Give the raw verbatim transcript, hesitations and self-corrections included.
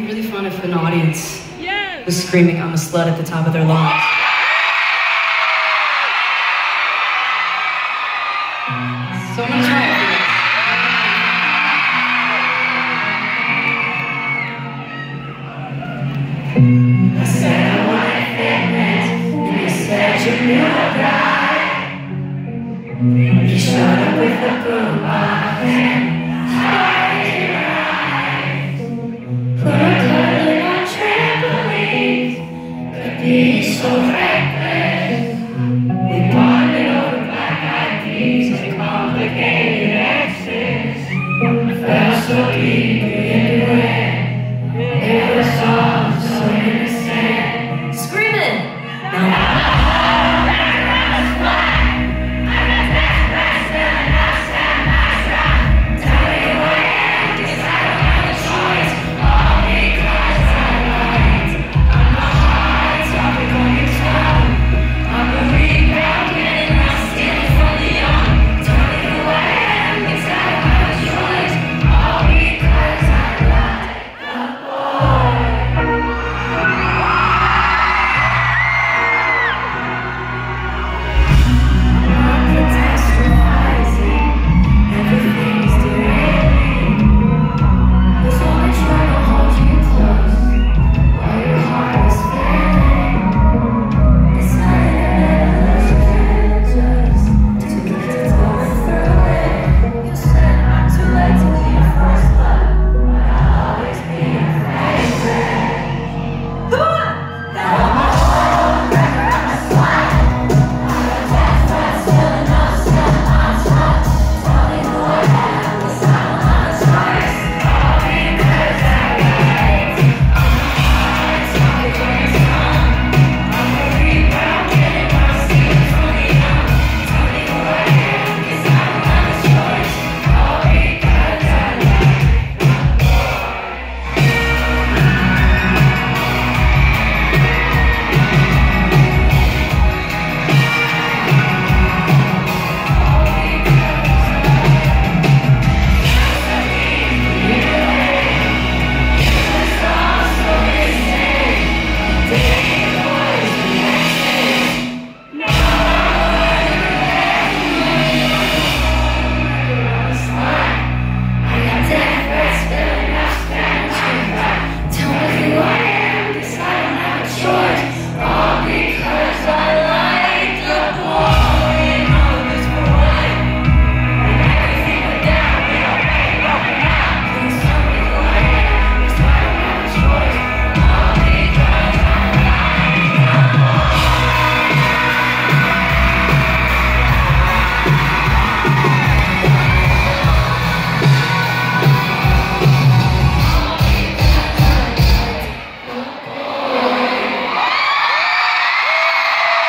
be really fun if an audience Yes. was screaming "I'm a slut" at the top of their lungs. So I'm gonna try it for you. I said I wanted fitness, and you said you knew a guy. You showed up with a boombox and started your eyes. For a cuddling on trampolines could be so fresh.